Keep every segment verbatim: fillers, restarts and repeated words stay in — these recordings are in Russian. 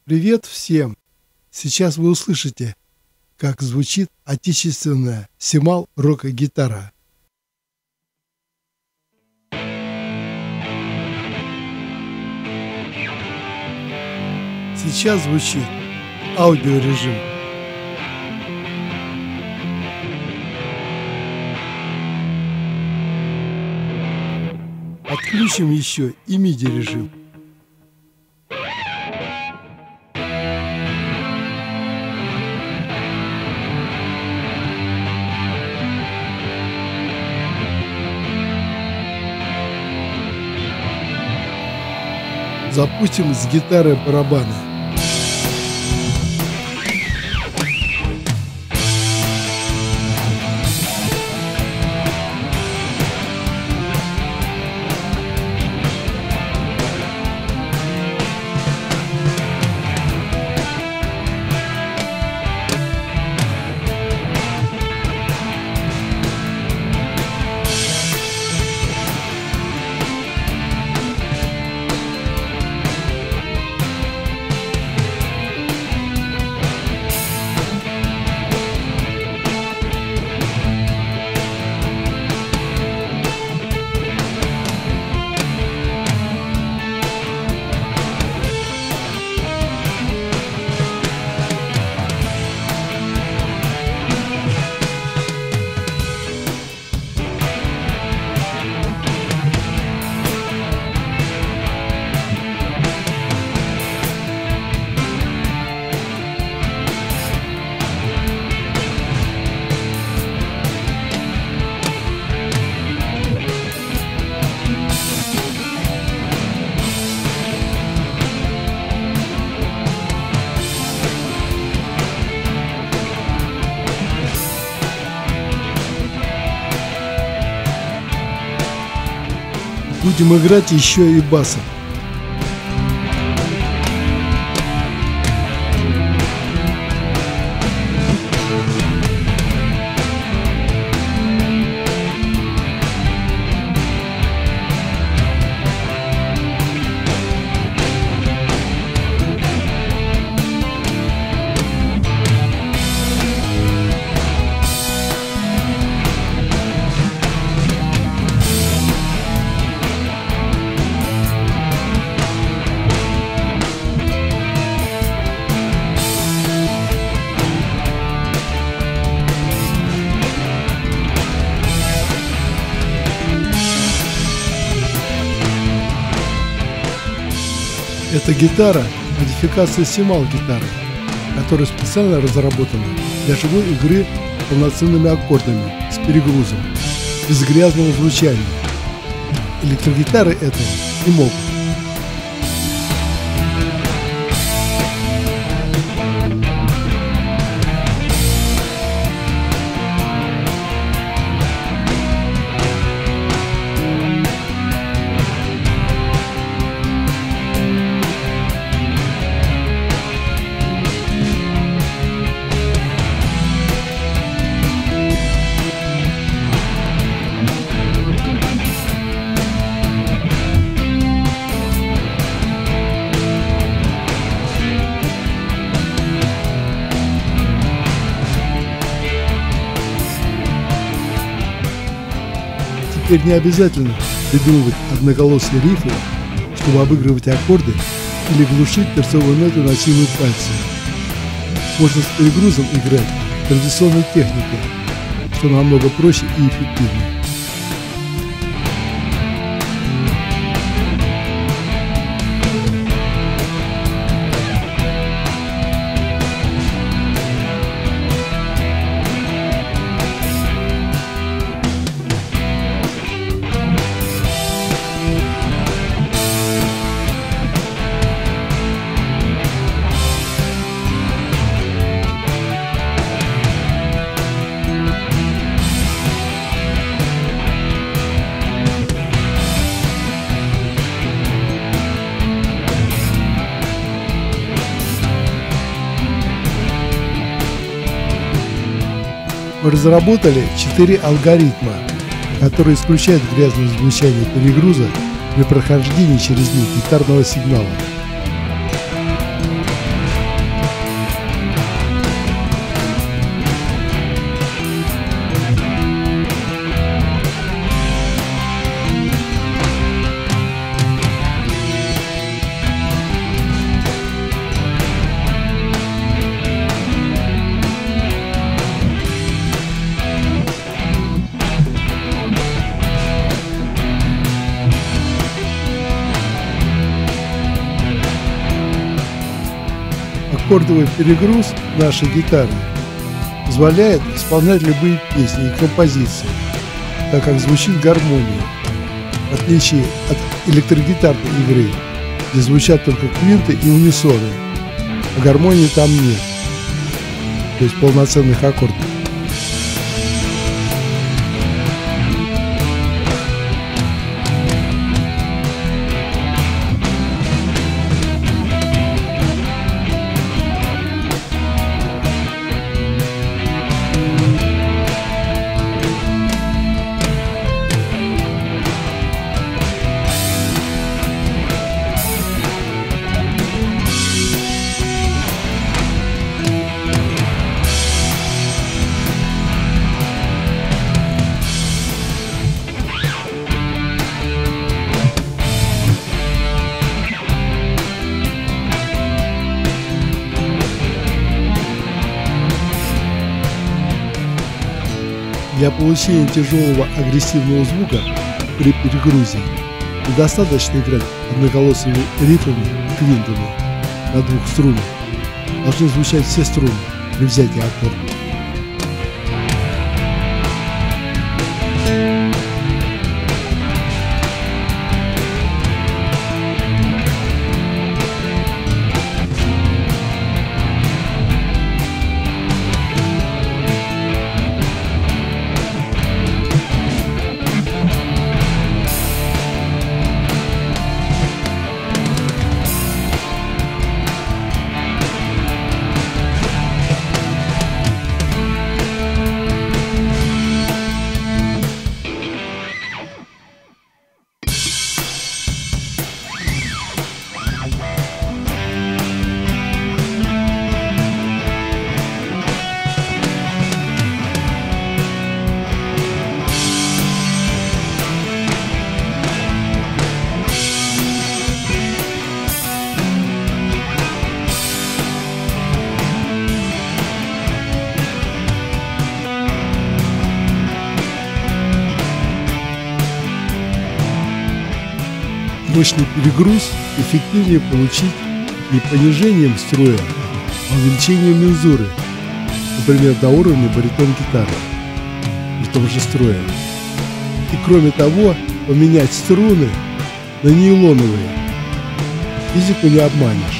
Привет всем! Сейчас вы услышите, как звучит отечественная Семал рок-гитара. Сейчас звучит аудиорежим. Отключим еще и миди режим. Запустим с гитары барабаны. Будем играть еще и басом. Эта гитара – модификация Семал гитары, которая специально разработана для живой игры с полноценными аккордами, с перегрузом, без грязного звучания. Электрогитары этого не могут. Теперь не обязательно придумывать одноголосые рифы, чтобы обыгрывать аккорды или глушить перцовые ноты на силу пальцев. Можно с перегрузом играть традиционной техникой, что намного проще и эффективнее. Мы разработали четыре алгоритма, которые исключают грязное звучание перегруза при прохождении через них гитарного сигнала. Аккордовый перегруз нашей гитары позволяет исполнять любые песни и композиции, так как звучит гармония, в отличие от электрогитарной игры, где звучат только квинты и унисоны, а гармонии там нет, то есть полноценных аккордов. Для получения тяжелого агрессивного звука при перегрузе недостаточно играть одноголосыми рифами и квинтами на двух струнах. Должны звучать все струны при взятии аккорда. Мощный перегруз эффективнее получить не понижением строя, а увеличением мензуры, например, до уровня баритон-гитары, при том же строе. И кроме того, поменять струны на нейлоновые. Физику не обманешь.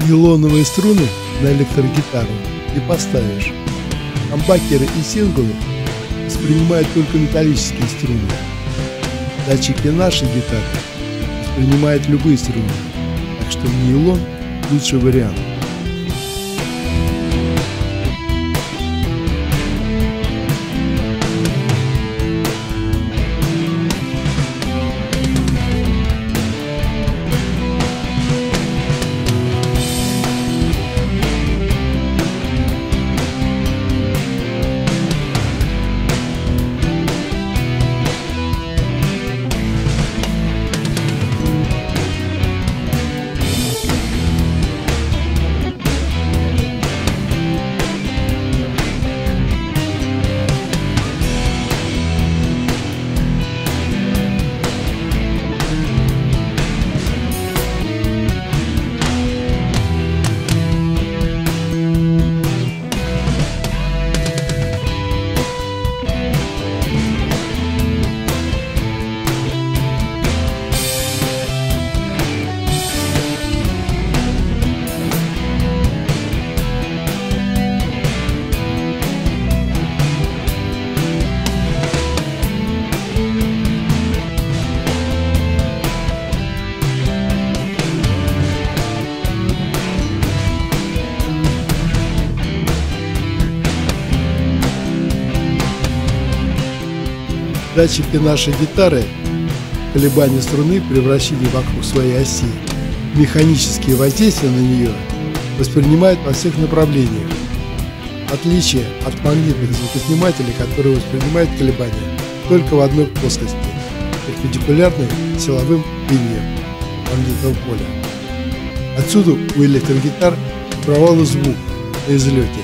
нейлоновые струны на электрогитару не поставишь. Хамбакеры и синглы воспринимают только металлические струны. Датчики нашей гитары воспринимают любые струны, так что нейлон лучший вариант. Датчики нашей гитары колебания струны превращили вокруг своей оси. Механические воздействия на нее воспринимают во всех направлениях. В отличие от магнитных звукоснимателей, которые воспринимают колебания только в одной плоскости, перпендикулярной силовым линиям магнитного поля. Отсюда у электрогитар провалы звук на излете.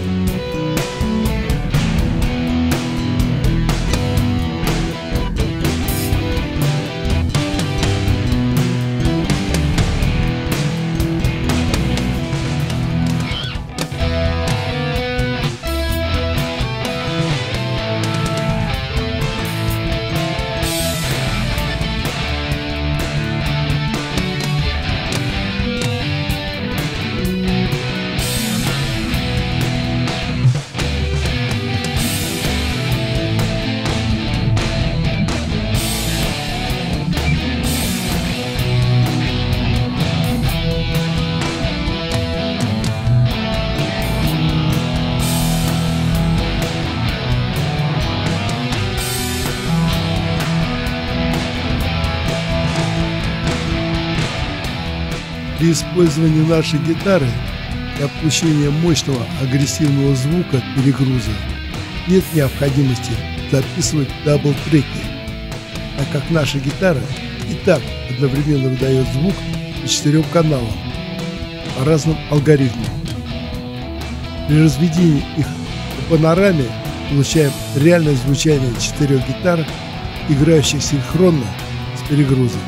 При использовании нашей гитары для получения мощного агрессивного звука перегруза нет необходимости записывать дабл-треки, так как наша гитара и так одновременно выдает звук по четырем каналам по разным алгоритмам. При разведении их по панораме получаем реальное звучание четырех гитар, играющих синхронно с перегрузом.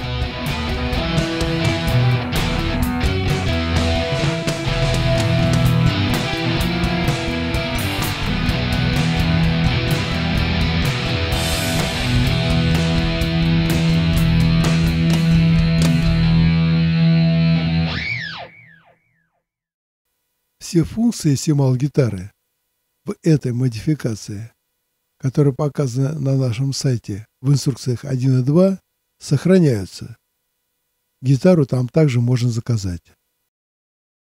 Все функции символ-гитары в этой модификации, которая показана на нашем сайте в инструкциях один и два, сохраняются. Гитару там также можно заказать.